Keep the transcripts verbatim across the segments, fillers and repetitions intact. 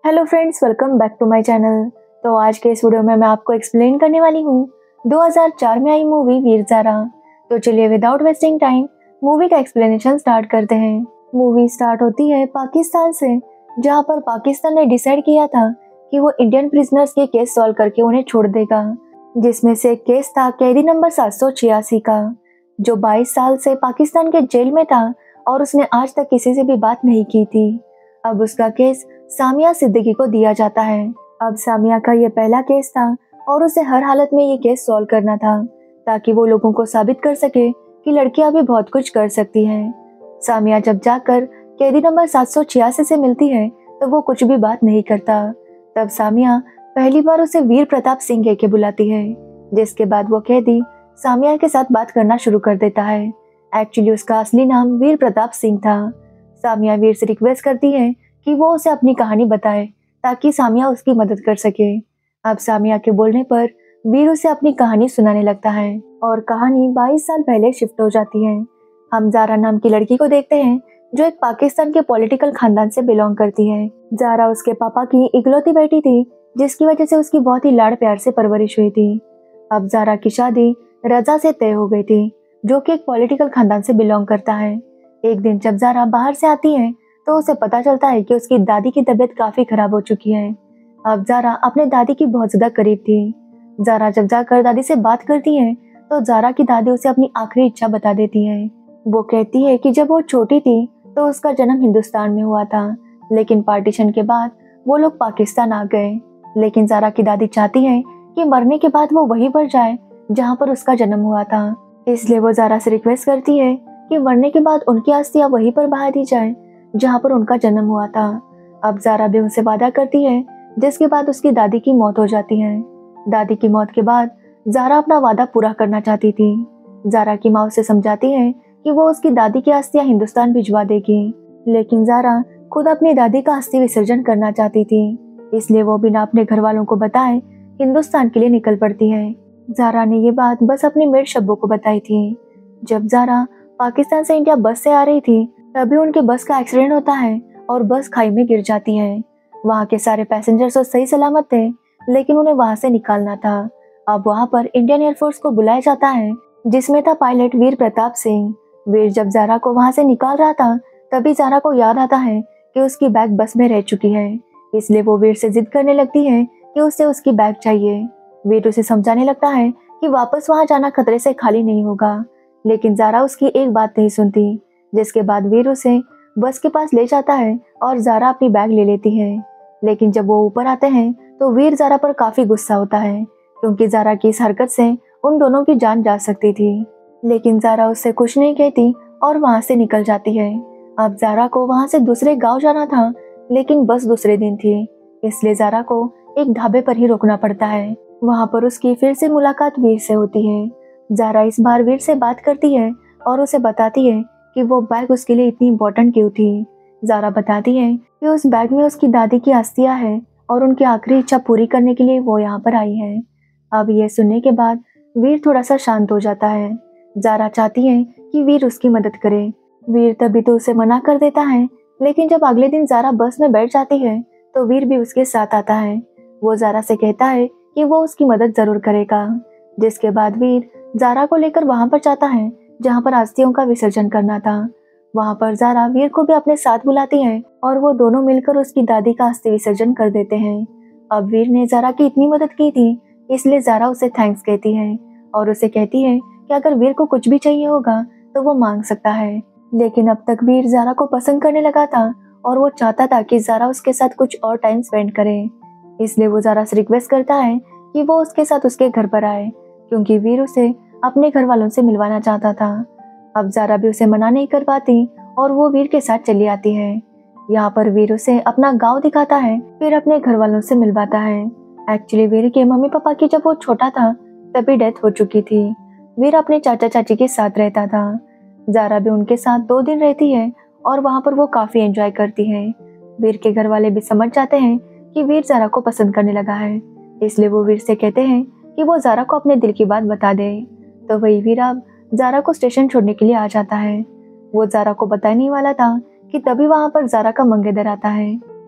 Hello friends, welcome back to my channel. तो आज के इस वीडियो में मैं आपको एक्सप्लेन करने वाली हूँ दो हज़ार चार में आई मूवी वीर ज़ारा। तो चलिए विदाउट वेस्टिंग टाइम मूवी का एक्सप्लेनेशन स्टार्ट करते हैं। मूवी स्टार्ट होती है पाकिस्तान से, जहाँ पर पाकिस्तान ने डिसाइड किया था कि वो इंडियन प्रिजनर्स के केस सॉल्व करके उन्हें छोड़ देगा, जिसमें से एक केस था कैदी नंबर सात सौ छियासी का, जो बाईस साल से पाकिस्तान के जेल में था और उसने आज तक किसी से भी बात नहीं की थी। अब उसका केस सामिया सिद्दीकी को दिया जाता है। अब सामिया का ये पहला केस था और उसे हर हालत में ये केस सॉल्व करना था, ताकि वो लोगों को साबित कर सके कि लड़कियां भी बहुत कुछ कर सकती हैं। सामिया जब जाकर कैदी नंबर सात सौ छियासी से मिलती है तो वो कुछ भी बात नहीं करता। तब सामिया पहली बार उसे वीर प्रताप सिंह कह के बुलाती है, जिसके बाद वो कैदी सामिया के साथ बात करना शुरू कर देता है। एक्चुअली उसका असली नाम वीर प्रताप सिंह था। सामिया वीर से रिक्वेस्ट करती है कि वो उसे अपनी कहानी बताए ताकि सामिया उसकी मदद कर सके। अब सामिया के बोलने पर वीर उसे अपनी कहानी सुनाने लगता है और कहानी बाईस साल पहले शिफ्ट हो जाती है। हम ज़ारा नाम की लड़की को देखते हैं, जो एक पाकिस्तान के पॉलिटिकल खानदान से बिलोंग करती है। ज़ारा उसके पापा की इकलौती बेटी थी, जिसकी वजह से उसकी बहुत ही लाड़ प्यार से परवरिश हुई थी। अब ज़ारा की शादी रजा से तय हो गई थी, जो कि एक पॉलिटिकल खानदान से बिलोंग करता है। एक दिन जब ज़ारा बाहर से आती है तो उसे पता चलता है कि उसकी दादी की तबीयत काफी खराब हो चुकी है। अब ज़ारा अपने दादी की बहुत ज्यादा करीब थी। ज़ारा जब जाकर दादी से बात करती है तो ज़ारा की दादी उसे अपनी आखिरी इच्छा बता देती है। वो कहती है कि जब वो छोटी थी तो उसका जन्म हिंदुस्तान में हुआ था, लेकिन पार्टीशन के बाद वो लोग पाकिस्तान आ गए। लेकिन ज़ारा की दादी चाहती है कि मरने के बाद वो वहीं पर जाए जहाँ पर उसका जन्म हुआ था। इसलिए वो ज़ारा से रिक्वेस्ट करती है कि मरने के बाद उनकी अस्थियां वहीं पर बहा दी जाए जहाँ पर उनका जन्म हुआ था। अब ज़ारा भी उनसे वादा करती है, जिसके बाद उसकी दादी की मौत हो जाती है। दादी की मौत के बाद ज़ारा अपना वादा पूरा करना चाहती थी। ज़ारा की माँ उसे समझाती है कि वो उसकी दादी की अस्थियां हिंदुस्तान भिजवा देगी, लेकिन ज़ारा खुद अपनी दादी का अस्थि विसर्जन करना चाहती थी। इसलिए वो बिना अपने घर वालों को बताए हिंदुस्तान के लिए निकल पड़ती है। ज़ारा ने ये बात बस अपनी मेड शब्बो को बताई थी। जब ज़ारा पाकिस्तान से इंडिया बस से आ रही थी, तभी उनके बस का एक्सीडेंट होता है और बस खाई में गिर जाती है। वहाँ के सारे पैसेंजर्स तो सही सलामत थे, लेकिन उन्हें वहाँ से निकालना था। अब वहाँ पर इंडियन एयरफोर्स को बुलाया जाता है, जिसमें था पायलट वीर प्रताप सिंह। वीर जब ज़ारा को वहाँ से निकाल रहा था, तभी ज़ारा को याद आता है कि उसकी बैग बस में रह चुकी है। इसलिए वो वीर से जिद करने लगती है कि उसे उसकी बैग चाहिए। वीर उसे समझाने लगता है कि वापस वहाँ जाना खतरे से खाली नहीं होगा, लेकिन ज़ारा उसकी एक बात नहीं सुनती, जिसके बाद वीर उसे बस के पास ले जाता है और ज़ारा अपनी बैग ले लेती है। लेकिन जब वो ऊपर आते हैं तो वीर ज़ारा पर काफ़ी गुस्सा होता है, क्योंकि ज़ारा की इस हरकत से उन दोनों की जान जा सकती थी। लेकिन ज़ारा उससे कुछ नहीं कहती और वहाँ से निकल जाती है। अब ज़ारा को वहाँ से दूसरे गाँव जाना था, लेकिन बस दूसरे दिन थी, इसलिए ज़ारा को एक ढाबे पर ही रुकना पड़ता है। वहाँ पर उसकी फिर से मुलाकात वीर से होती है। ज़ारा इस बार वीर से बात करती है और उसे बताती है कि वो बैग उसके लिए इतनी इम्पोर्टेंट क्यों थी। ज़ारा बताती है कि उस बैग में उसकी दादी की अस्थियां हैं और उनकी आखिरी इच्छा पूरी करने के लिए वो यहाँ पर आई है। अब ये सुनने के बाद वीर थोड़ा सा शांत हो जाता है। ज़ारा चाहती है कि वीर उसकी मदद करे। वीर तभी तो उसे मना कर देता है, लेकिन जब अगले दिन ज़ारा बस में बैठ जाती है तो वीर भी उसके साथ आता है। वो ज़ारा से कहता है कि वो उसकी मदद जरूर करेगा, जिसके बाद वीर ज़ारा को लेकर वहाँ पर जाता है जहाँ पर अस्थियों का विसर्जन करना था। वहाँ पर ज़ारा वीर को भी अपने साथ बुलाती है और वो दोनों मिलकर उसकी दादी का अस्थि विसर्जन कर देते हैं। अब वीर ने ज़ारा की इतनी मदद की थी, इसलिए ज़ारा उसे थैंक्स कहती है और उसे कहती है कि अगर वीर को कुछ भी चाहिए होगा तो वो मांग सकता है। लेकिन अब तक वीर ज़ारा को पसंद करने लगा था और वो चाहता था कि ज़ारा उसके साथ कुछ और टाइम स्पेंड करे। इसलिए वो ज़ारा से रिक्वेस्ट करता है कि वो उसके साथ उसके घर पर आए, क्योंकि वीर उसे अपने घर वालों से मिलवाना चाहता था। अब ज़ारा भी उसे मना नहीं कर पाती और वो वीर के साथ चली आती है। यहाँ पर वीर उसे अपना गांव दिखाता है, फिर अपने घर वालों से मिलवाता है। एक्चुअली वीर के मम्मी पापा की जब वो छोटा था तभी डेथ हो चुकी थी। वीर अपने चाचा चाची के साथ रहता था। ज़ारा भी उनके साथ दो दिन रहती है और वहाँ पर वो काफी एंजॉय करती है। वीर के घर वाले भी समझ जाते हैं कि वीर ज़ारा को पसंद करने लगा है, इसलिए वो वीर से कहते हैं कि वो ज़ारा को अपने दिल की बात बता दे। तो वही वीर अब ज़ारा को स्टेशन छोड़ने के लिए आ जाता है। वो ज़ारा को बताने वाला था कि तभी वहाँ पर ज़ारा का मंगेतर आता है।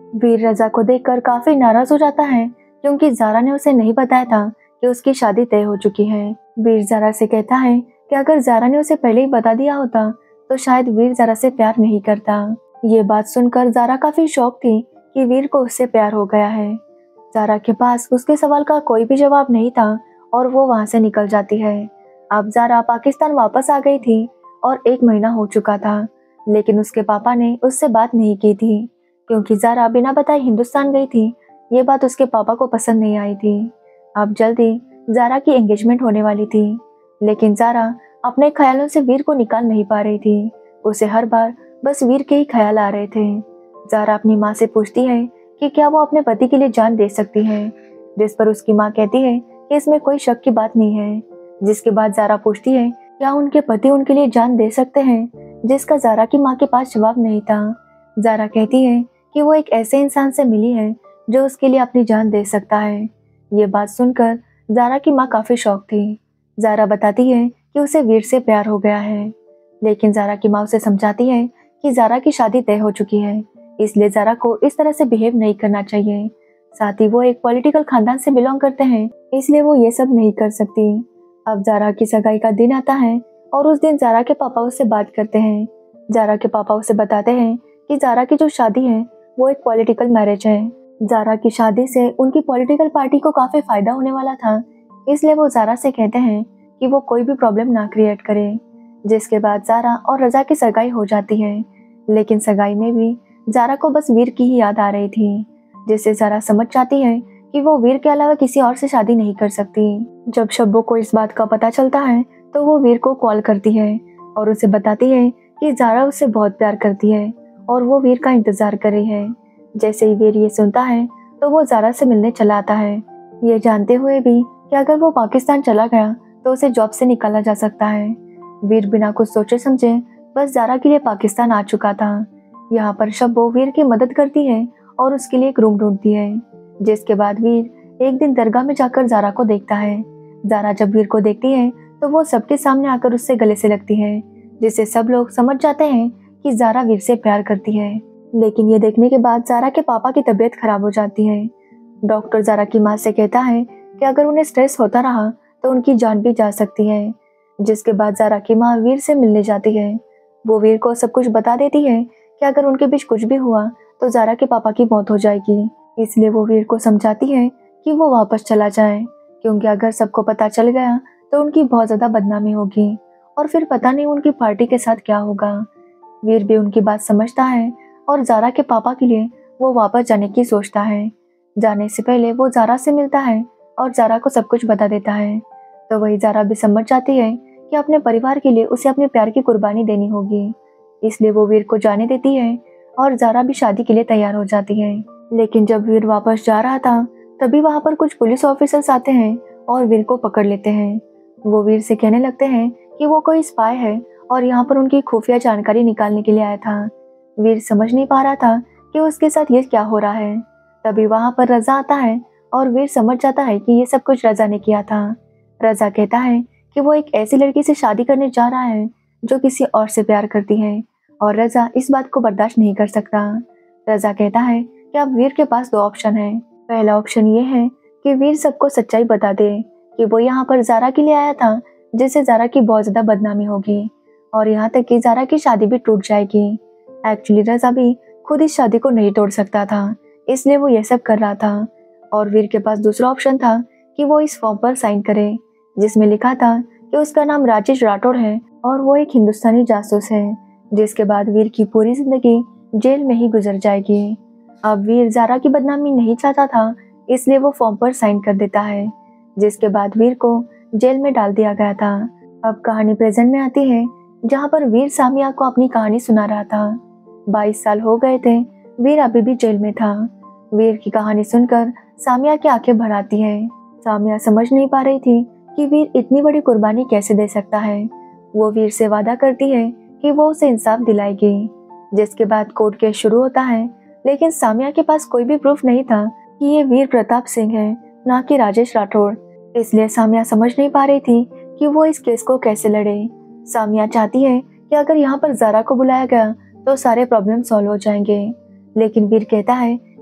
वीर रजा को देखकर काफी नाराज हो जाता है क्योंकि जारा ने उसे नहीं बताया था कि उसकी शादी तय हो चुकी है। वीर जारा से कहता है कि अगर जारा ने उसे पहले ही बता दिया होता तो शायद वीर जारा से प्यार नहीं करता। ये बात सुनकर जारा काफी शौक थी कि वीर को उससे प्यार हो गया है। जारा के पास उसके सवाल का कोई भी जवाब नहीं था और वो वहां से निकल जाती है। अब जारा पाकिस्तान वापस आ गई थी और एक महीना हो चुका था, लेकिन उसके पापा ने उससे बात नहीं की थी क्योंकि जारा बिना बताए हिंदुस्तान गई थी। ये बात उसके पापा को पसंद नहीं आई थी। अब जल्दी जारा की एंगेजमेंट होने वाली थी, लेकिन जारा अपने ख्यालों से वीर को निकाल नहीं पा रही थी। उसे हर बार बस वीर के ही ख्याल आ रहे थे। जारा अपनी माँ से पूछती है कि क्या वो अपने पति के लिए जान दे सकती है, जिस पर उसकी माँ कहती है कि इसमें कोई शक की बात नहीं है। जिसके बाद जारा पूछती है क्या उनके पति उनके लिए जान दे सकते हैं, जिसका जारा की माँ के पास जवाब नहीं था। जारा कहती है कि वो एक ऐसे इंसान से मिली है जो उसके लिए अपनी जान दे सकता है। ये बात सुनकर जारा की माँ काफी शॉक थी। जारा बताती है कि उसे वीर से प्यार हो गया है, लेकिन जारा की माँ उसे समझाती है कि जारा की शादी तय हो चुकी है, इसलिए जारा को इस तरह से बिहेव नहीं करना चाहिए। साथ ही वो एक पॉलिटिकल खानदान से बिलोंग करते हैं, इसलिए वो ये सब नहीं कर सकती। अब जारा की सगाई का दिन आता है और उस दिन जारा के पापा उससे बात करते हैं। जारा के पापा उसे बताते हैं कि जारा की जो शादी है वो एक पॉलिटिकल मैरिज है। जारा की शादी से उनकी पॉलिटिकल पार्टी को काफी फायदा होने वाला था, इसलिए वो जारा से कहते हैं कि वो कोई भी प्रॉब्लम ना क्रिएट करे। जिसके बाद जारा और रजा की सगाई हो जाती है, लेकिन सगाई में भी जारा को बस वीर की ही याद आ रही थी, जिससे जारा समझ जाती है कि वो वीर के अलावा किसी और से शादी नहीं कर सकती। जब शब्बो को इस बात का पता चलता है तो वो वीर को कॉल करती है और उसे बताती है कि जारा उससे बहुत प्यार करती है और वो वीर का इंतजार कर रही है। जैसे ही वीर ये सुनता है तो वो जारा से मिलने चला आता है, ये जानते हुए भी कि अगर वो पाकिस्तान चला गया तो उसे जॉब से निकाला जा सकता है। वीर बिना कुछ सोचे समझे बस जारा के लिए पाकिस्तान आ चुका था। यहाँ पर शब्बो वीर की मदद करती है और उसके लिए एक रूम ढूंढती है। जिसके बाद वीर एक दिन दरगाह में जाकर जारा को देखता है। जारा जब वीर को देखती है तो वो सबके सामने आकर उससे गले से लगती है, जिससे सब लोग समझ जाते हैं कि जारा वीर से प्यार करती है। लेकिन ये देखने के बाद जारा के पापा की तबीयत खराब हो जाती है। डॉक्टर जारा की माँ से कहता है कि अगर उन्हें स्ट्रेस होता रहा तो उनकी जान भी जा सकती है। जिसके बाद जारा की माँ वीर से मिलने जाती है। वो वीर को सब कुछ बता देती है कि अगर उनके बीच कुछ भी हुआ तो जारा के पापा की मौत हो जाएगी, इसलिए वो वीर को समझाती है कि वो वापस चला जाए, क्योंकि अगर सबको पता चल गया तो उनकी बहुत ज्यादा बदनामी होगी और फिर पता नहीं उनकी पार्टी के साथ क्या होगा। वीर भी उनकी बात समझता है और जारा के पापा के लिए वो वापस जाने की सोचता है। जाने से पहले वो जारा से मिलता है और जारा को सब कुछ बता देता है। तो वही जारा भी समझ जाती है कि अपने परिवार के लिए उसे अपने प्यार की कुर्बानी देनी होगी, इसलिए वो वीर को जाने देती है और जारा भी शादी के लिए तैयार हो जाती है। लेकिन जब वीर वापस जा रहा था तभी वहां पर कुछ पुलिस ऑफिसर्स आते हैं और वीर को पकड़ लेते हैं। वो वीर से कहने लगते हैं कि वो कोई स्पाई है और यहाँ पर उनकी खुफिया जानकारी निकालने के लिए आया था। वीर समझ नहीं पा रहा था कि उसके साथ ये क्या हो रहा है। तभी वहां पर रजा आता है और वीर समझ जाता है कि ये सब कुछ रजा ने किया था। रजा कहता है कि वो एक ऐसी लड़की से शादी करने जा रहा है जो किसी और से प्यार करती है और रजा इस बात को बर्दाश्त नहीं कर सकता। रजा कहता है कि अब वीर के पास दो ऑप्शन है। पहला ऑप्शन ये है कि वीर सबको सच्चाई बता दे कि वो यहाँ पर जारा के लिए आया था, जिससे जारा की बहुत ज्यादा बदनामी होगी और यहाँ तक कि जारा की शादी भी टूट जाएगी। एक्चुअली रजा भी खुद इस शादी को नहीं तोड़ सकता था, इसलिए वो ये सब कर रहा था। और वीर के पास दूसरा ऑप्शन था कि वो इस फॉर्म पर साइन करे जिसमें लिखा था कि उसका नाम राजेश राठौड़ है और वो एक हिंदुस्तानी जासूस है, जिसके बाद वीर की पूरी जिंदगी जेल में ही गुजर जाएगी। अब वीर जारा की बदनामी नहीं चाहता था, इसलिए वो फॉर्म पर साइन कर देता है, जिसके बाद वीर को जेल में डाल दिया गया था। अब कहानी प्रेजेंट में आती है, जहाँ पर वीर सामिया को अपनी कहानी सुना रहा था। बाईस साल हो गए थे, वीर अभी भी जेल में था। वीर की कहानी सुनकर सामिया की आंखें भर आती है। सामिया समझ नहीं पा रही थी कि वीर इतनी बड़ी कुर्बानी कैसे दे सकता है। वो वीर से वादा करती है कि वो उसे इंसाफ दिलाएगी। जिसके बाद कोर्ट केस शुरू होता है, लेकिन सामिया के पास कोई भी प्रूफ नहीं था कि ये वीर प्रताप सिंह है, ना कि राजेश राठौड़। इसलिए सामिया समझ नहीं पा रही थी कि वो इस केस को कैसे लड़े। सामिया चाहती है कि अगर यहाँ पर जारा को बुलाया गया तो सारे प्रॉब्लम सॉल्व हो जाएंगे, लेकिन वीर कहता है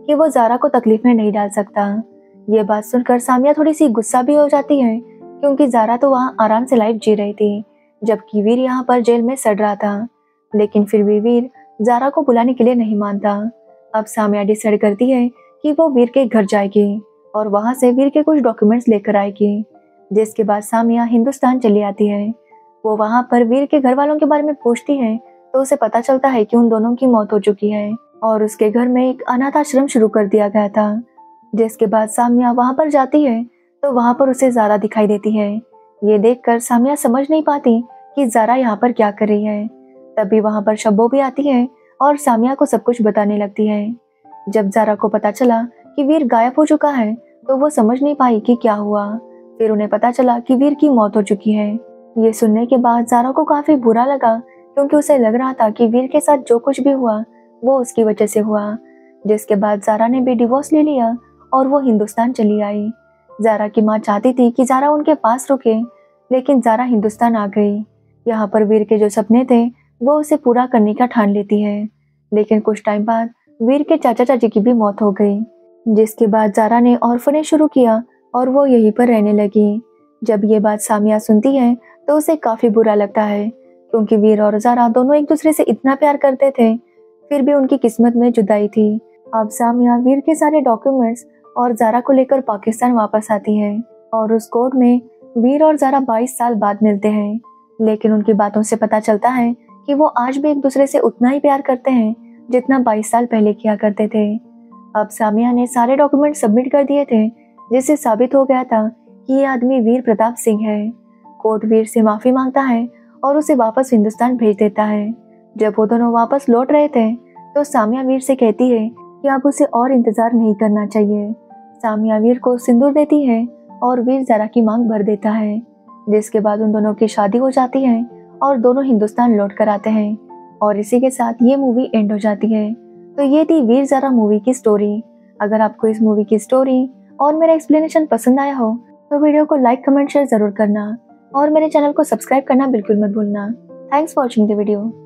कि वो ज़ारा को तकलीफ में नहीं डाल सकता। ये बात सुनकर सामिया थोड़ी सी गुस्सा भी हो जाती है, क्योंकि ज़ारा तो वहाँ आराम से लाइफ जी रही थी, जबकि वीर यहाँ पर जेल में सड़ रहा था। लेकिन फिर भी वीर ज़ारा को बुलाने के लिए नहीं मानता। अब सामिया डिसाइड करती है कि वो वीर के घर जाएगी और वहाँ से वीर के कुछ डॉक्यूमेंट्स लेकर आएगी, जिसके बाद सामिया हिंदुस्तान चली आती है। वो वहाँ पर वीर के घर वालों के बारे में पूछती है तो उसे पता चलता है कि उन दोनों की मौत हो चुकी है और उसके घर में एक अनाथ आश्रम शुरू कर दिया गया था। जिसके बाद सामिया वहाँ पर जाती है तो वहाँ पर उसे ज़ारा दिखाई देती है। ये देखकर सामिया समझ नहीं पाती कि ज़ारा यहाँ पर क्या कर रही है। तभी वहाँ पर शब्बो भी आती है और सामिया को सब कुछ बताने लगती है। जब ज़ारा को पता चला कि वीर गायब हो चुका है तो वो समझ नहीं पाई कि क्या हुआ। फिर उन्हें पता चला कि वीर की मौत हो चुकी है। ये सुनने के बाद ज़ारा को काफ़ी बुरा लगा, क्योंकि उसे लग रहा था कि वीर के साथ जो कुछ भी हुआ वो उसकी वजह से हुआ। जिसके बाद ज़ारा ने भी डिवोर्स ले लिया और वो हिंदुस्तान चली आई। ज़ारा की माँ चाहती थी कि ज़ारा उनके पास रुके, लेकिन ज़ारा हिंदुस्तान आ गई। यहाँ पर वीर के जो सपने थे वो उसे पूरा करने का ठान लेती है। लेकिन कुछ टाइम बाद वीर के चाचा चाची की भी मौत हो गई, जिसके बाद ज़ारा ने ऑर्फनेज शुरू किया और वो यहीं पर रहने लगी। जब ये बात सामिया सुनती है तो उसे काफ़ी बुरा लगता है, क्योंकि वीर और ज़ारा दोनों एक दूसरे से इतना प्यार करते थे, फिर भी उनकी किस्मत में जुदाई थी। अब सामिया वीर के सारे डॉक्यूमेंट्स और ज़ारा को लेकर पाकिस्तान वापस आती है और उस कोर्ट में वीर और ज़ारा बाईस साल बाद मिलते हैं। लेकिन उनकी बातों से पता चलता है कि वो आज भी एक दूसरे से उतना ही प्यार करते हैं जितना बाईस साल पहले किया करते थे। अब सामिया ने सारे डॉक्यूमेंट सबमिट कर दिए थे, जिससे साबित हो गया था कि ये आदमी वीर प्रताप सिंह है। कोर्ट वीर से माफ़ी मांगता है और उसे वापस हिंदुस्तान भेज देता है। जब वो दोनों वापस लौट रहे थे तो सामिया वीर से कहती है कि अब उसे और इंतज़ार नहीं करना चाहिए। सामिया वीर को सिंदूर देती है और वीर ज़ारा की मांग भर देता है, जिसके बाद उन दोनों की शादी हो जाती है और दोनों हिंदुस्तान लौट कर आते हैं और इसी के साथ ये मूवी एंड हो जाती है। तो ये थी वीर ज़ारा मूवी की स्टोरी। अगर आपको इस मूवी की स्टोरी और मेरा एक्सप्लेनेशन पसंद आया हो तो वीडियो को लाइक कमेंट शेयर ज़रूर करना और मेरे चैनल को सब्सक्राइब करना बिल्कुल मत भूलना। Thanks for watching the video.